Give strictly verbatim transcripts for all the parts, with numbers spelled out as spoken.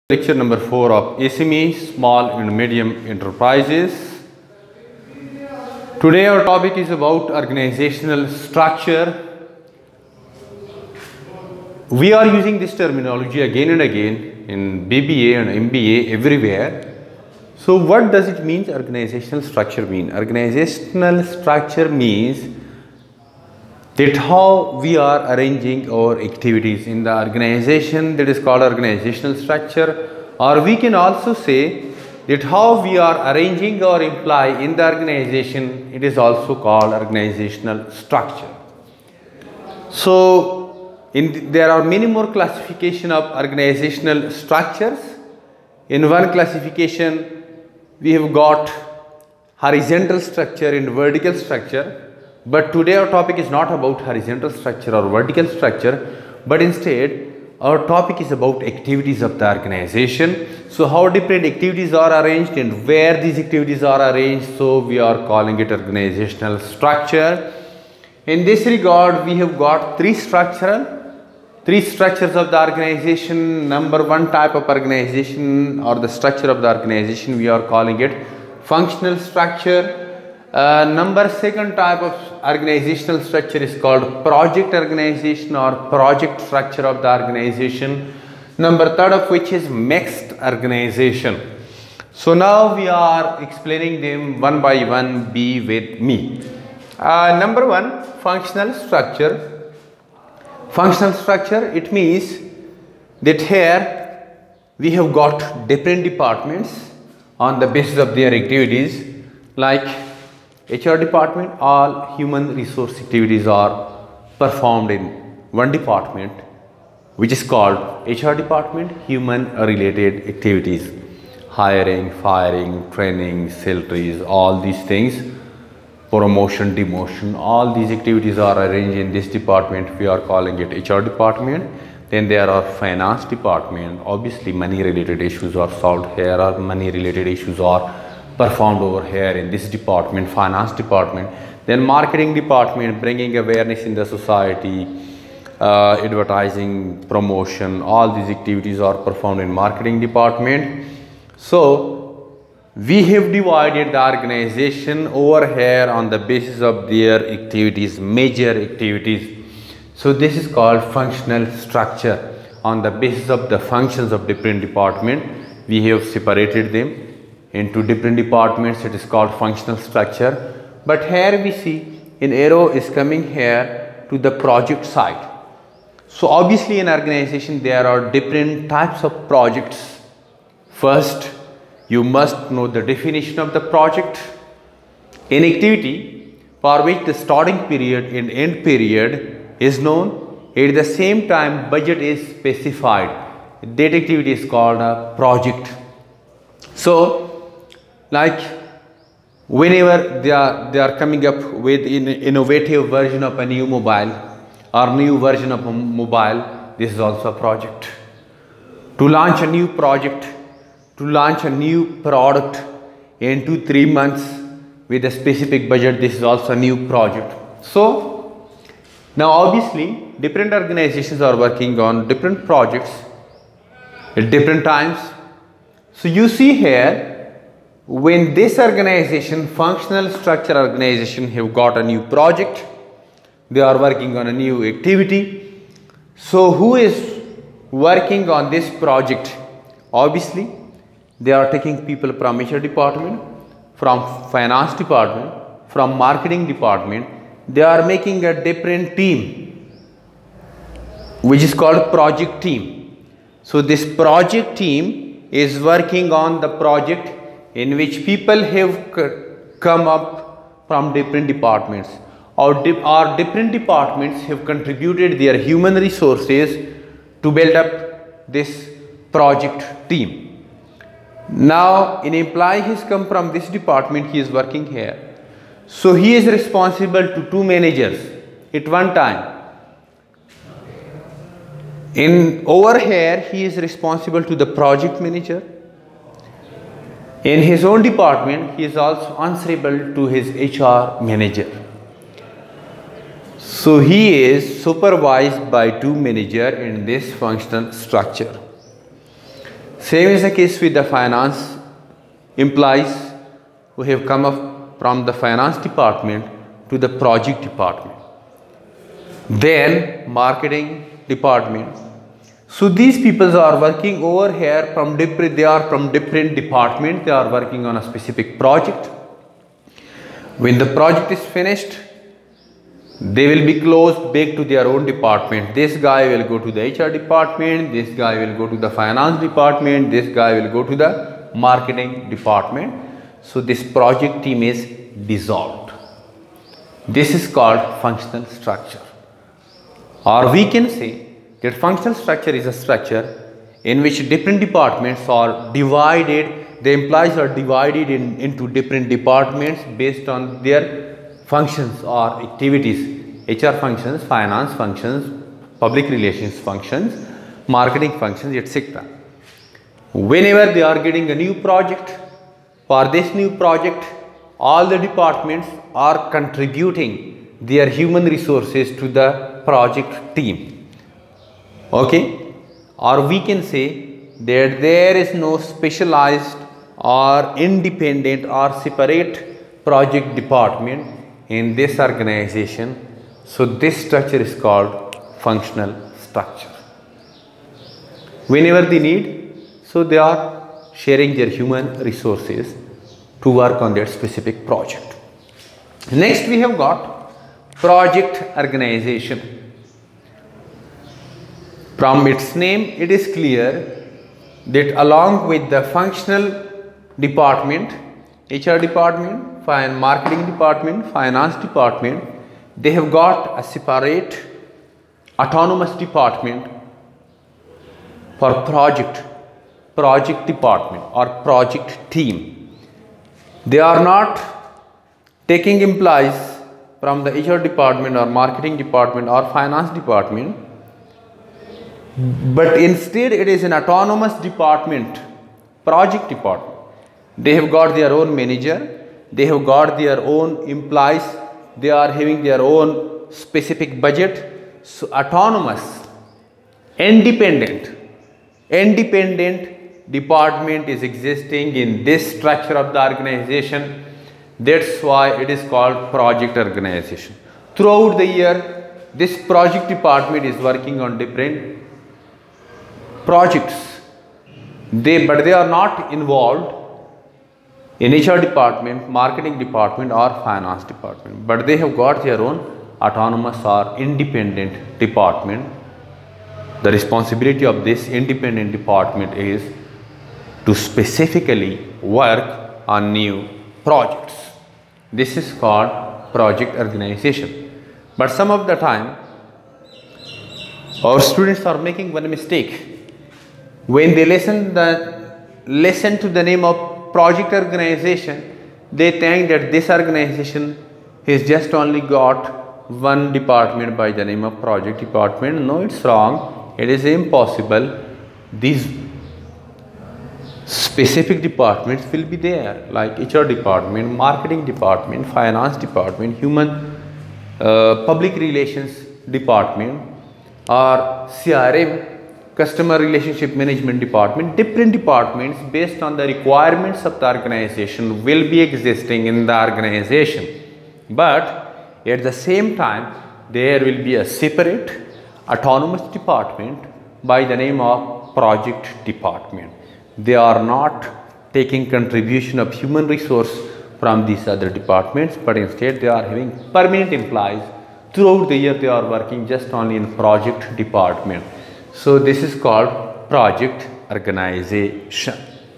Lecture number four of S M E, Small and Medium Enterprises. Today our topic is about organizational structure. We are using this terminology again and again in B B A and M B A everywhere. So what does it mean, organizational structure mean? Organizational structure means that how we are arranging our activities in the organization, that is called organizational structure, or we can also say that how we are arranging our employee in the organization, it is also called organizational structure. So in the, there are many more classification of organizational structures. In one classification we have got horizontal structure and vertical structure. But today our topic is not about horizontal structure or vertical structure, but instead our topic is about activities of the organization. So how different activities are arranged and where these activities are arranged, so we are calling it organizational structure. In this regard, we have got three structural, three structures of the organization. Number one type of organization or the structure of the organization, we are calling it functional structure. Uh, number second type of organizational structure is called project organization or project structure of the organization. Number third of which is mixed organization. So now we are explaining them one by one. Be with me. Uh, number one, functional structure. Functional structure, it means that here we have got different departments on the basis of their activities, like H R department. All human resource activities are performed in one department, which is called H R department, human related activities, hiring, firing, training, salaries, all these things, promotion, demotion, all these activities are arranged in this department. We are calling it H R department. Then there are finance department. Obviously money related issues are solved here, or money related issues are performed over here in this department, finance department. Then marketing department, bringing awareness in the society, uh, advertising, promotion, all these activities are performed in marketing department. So we have divided the organization over here on the basis of their activities, major activities. So this is called functional structure. On the basis of the functions of different department, we have separated them into different departments. It is called functional structure. But here we see an arrow is coming here to the project side. So obviously in organization there are different types of projects. First, you must know the definition of the project. An activity for which the starting period and end period is known, at the same time budget is specified, that activity is called a project. So like whenever they are, they are coming up with an innovative version of a new mobile or new version of a mobile, this is also a project. To launch a new project, to launch a new product in two, three months with a specific budget, this is also a new project. So now obviously different organizations are working on different projects at different times. So you see here, when this organization, functional structure organization, have got a new project, they are working on a new activity. So who is working on this project? Obviously they are taking people from H R department, from finance department, from marketing department. They are making a different team, which is called project team. So this project team is working on the project in which people have come up from different departments, or, di or different departments have contributed their human resources to build up this project team. Now an employee has come from this department, he is working here. So he is responsible to two managers at one time. In over here he is responsible to the project manager. In his own department, he is also answerable to his H R manager. So he is supervised by two managers in this functional structure. Same is the case with the finance employees who have come up from the finance department to the project department. Then marketing department. So these people are working over here from different, they are from different departments, they are working on a specific project. When the project is finished, they will be closed back to their own department. This guy will go to the H R department, this guy will go to the finance department, this guy will go to the marketing department. So this project team is dissolved. This is called functional structure. Or we can say that functional structure is a structure in which different departments are divided, the employees are divided in, into different departments based on their functions or activities. H R functions, finance functions, public relations functions, marketing functions, et cetera. Whenever they are getting a new project, for this new project, all the departments are contributing their human resources to the project team. Okay? Or we can say that there is no specialized or independent or separate project department in this organization. So this structure is called functional structure. Whenever they need, so they are sharing their human resources to work on that specific project. Next we have got project organization. From its name it is clear that along with the functional department, H R department, fine marketing department, finance department, they have got a separate autonomous department for project, project department or project team. They are not taking employees from the H R department or marketing department or finance department, but instead it is an autonomous department, project department. They have got their own manager, they have got their own employees, they are having their own specific budget. So autonomous, independent, independent department is existing in this structure of the organization. That's why it is called project organization. Throughout the year, this project department is working on different projects. They, but they are not involved in H R department, marketing department or finance department, but they have got their own autonomous or independent department. The responsibility of this independent department is to specifically work on new projects. This is called project organization. But some of the time our students are making one mistake. When they listen the listen to the name of project organization, they think that this organization has just only got one department by the name of project department. No, it's wrong. It is impossible. These specific departments will be there, like H R department, marketing department, finance department, human uh, public relations department, or C R M, customer relationship management department. Different departments based on the requirements of the organization will be existing in the organization, but at the same time there will be a separate autonomous department by the name of project department. They are not taking contribution of human resource from these other departments, but instead they are having permanent employees. Throughout the year they are working just only in project department. So this is called project organization.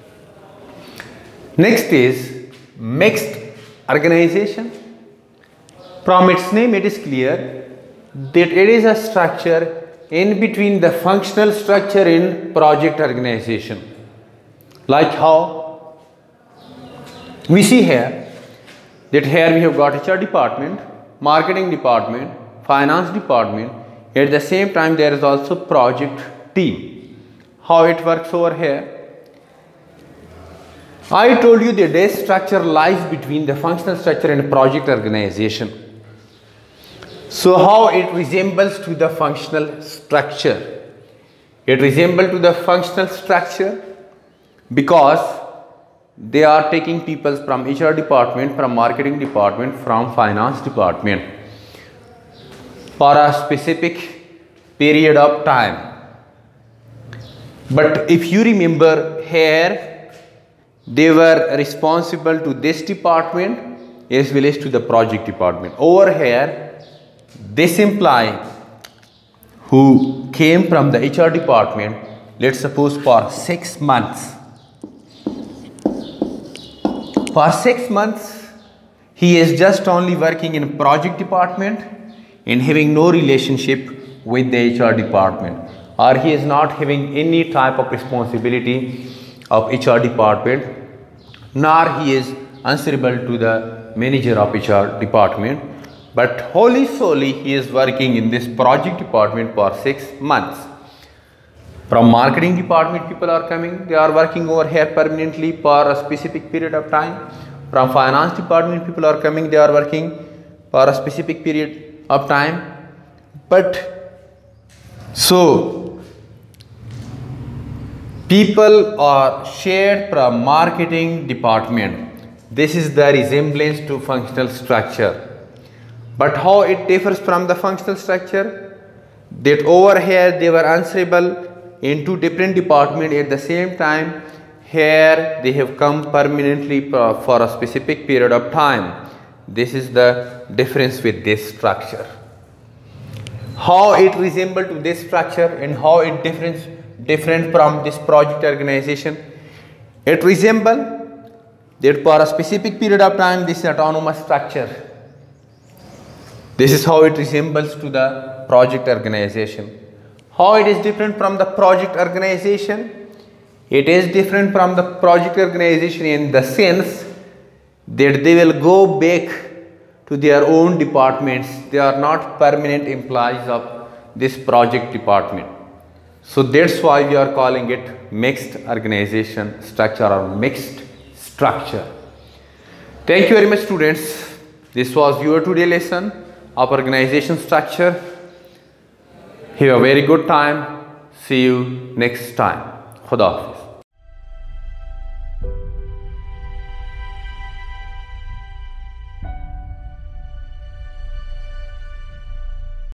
Next is mixed organization. From its name it is clear that it is a structure in between the functional structure in project organization. Like how we see here, that here we have got H R department, marketing department, finance department. At the same time there is also project team. How it works over here? I told you that this structure lies between the functional structure and project organization. So how it resembles to the functional structure? It resembles to the functional structure because they are taking people from H R department, from marketing department, from finance department for a specific period of time. But if you remember here, they were responsible to this department as well as to the project department. Over here, this employee who came from the H R department, let's suppose for six months. For six months, he is just only working in project department and having no relationship with the H R department, or he is not having any type of responsibility of H R department, nor he is answerable to the manager of H R department, but wholly solely he is working in this project department for six months. From marketing department people are coming, they are working over here permanently for a specific period of time. From finance department people are coming, they are working for a specific period of time. But so people are shared from marketing department. This is the resemblance to functional structure. But how it differs from the functional structure? That over here they were answerable in two different departments at the same time. Here they have come permanently for a specific period of time. This is the difference with this structure. How it resembles to this structure and how it different different from this project organization. It resembles that for a specific period of time this is autonomous structure. This is how it resembles to the project organization. How it is different from the project organization? It is different from the project organization in the sense that they will go back to their own departments. They are not permanent employees of this project department. So that's why we are calling it mixed organization structure or mixed structure. Thank you very much, students. This was your today lesson of organization structure. Have a very good time. See you next time. Khuda Hafiz.